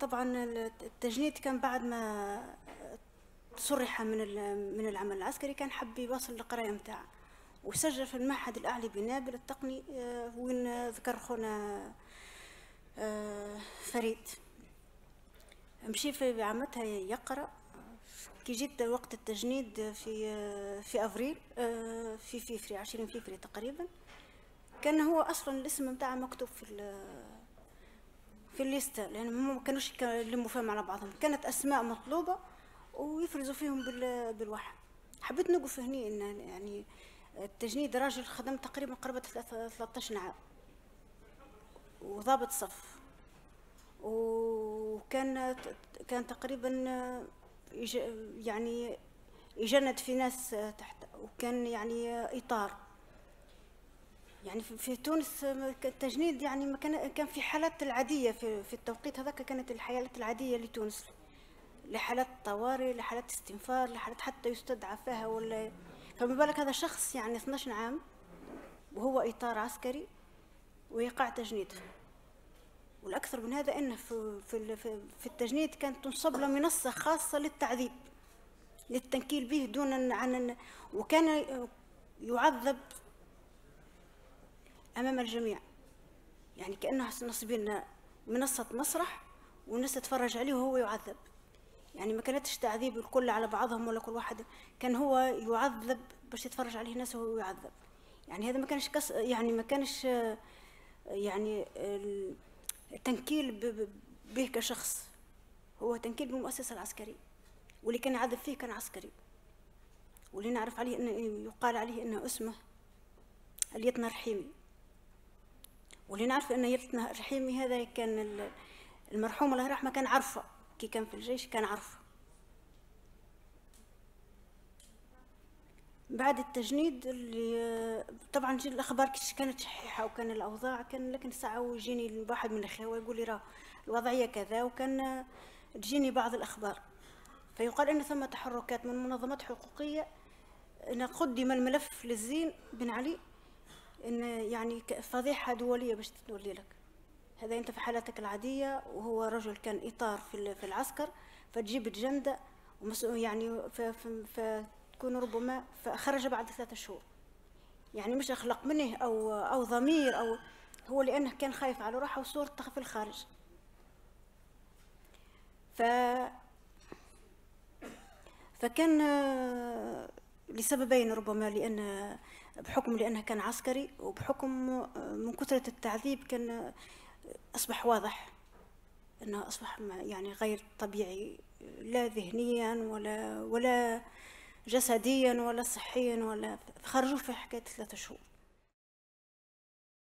طبعا التجنيد كان بعد ما صرح من العمل العسكري، كان حب يواصل القرايه متاعه وسجل في المعهد الاعلى بنابل التقني، وين ذكر خونا فريد. مشي في عامتها يقرا. كي جيت وقت التجنيد في افريل، في فيفري 20 فيفري تقريبا، كان هو اصلا الاسم متاعه مكتوب في الليسته، لان هم ما كانوش يلموا فيهم على بعضهم، كانت اسماء مطلوبه ويفرزوا فيهم بالواحد. حبيت نوقف هني ان يعني التجنيد راجل خدم تقريبا قرابه 13 عام وضابط صف، وكان تقريبا يعني يجند في ناس تحت، وكان يعني اطار. يعني في تونس التجنيد يعني ما كان في حالات العاديه في التوقيت هذاك، كانت الحالات العاديه لتونس، لحالات طوارئ، لحالات استنفار، لحالات حتى يستدعى فيها ولا. فما بالك هذا شخص يعني 12 عام وهو اطار عسكري ويقع تجنيد. والاكثر من هذا انه في التجنيد كانت تنصب له منصه خاصه للتعذيب، للتنكيل به دون عن، وكان يعذب امام الجميع، يعني كانه نصبين منصه مسرح والناس تتفرج عليه وهو يعذب. يعني ما كانتش تعذيب الكل على بعضهم ولا كل واحد، كان هو يعذب باش يتفرج عليه الناس وهو يعذب. يعني هذا ما كانش يعني ما كانش يعني التنكيل به كشخص، هو تنكيل بالمؤسسة العسكرية، واللي كان يعذب فيه كان عسكري، واللي نعرف عليه انه يقال عليه انه اسمه اليتنا الرحيمي. واللي نعرف ان اليتنا الرحيمي هذا كان المرحوم الله يرحمه كان عرفه، كي كان في الجيش كان عرفه. بعد التجنيد اللي طبعا الاخبار كانت شحيحه وكان الاوضاع كان، لكن ساعه يجيني واحد من الاخوه يقول لي راه الوضعيه كذا، وكان تجيني بعض الاخبار فيقال ان ثم تحركات من منظمات حقوقيه ان قدم الملف للزين بن علي، ان يعني فضيحه دوليه باش تولي لك. هذا انت في حالتك العاديه وهو رجل كان اطار في العسكر، فتجيب جنده يعني فتكون ربما فخرج بعد 3 شهور، يعني مش اخلق منه او ضمير، او هو لانه كان خايف على روحه وصورته في الخارج. فكان لسببين، ربما لان بحكم لانه كان عسكري، وبحكم من كثرة التعذيب كان اصبح واضح انه اصبح يعني غير طبيعي، لا ذهنيا ولا جسديا ولا صحيا، ولا خرجوا في حكاية 3 شهور.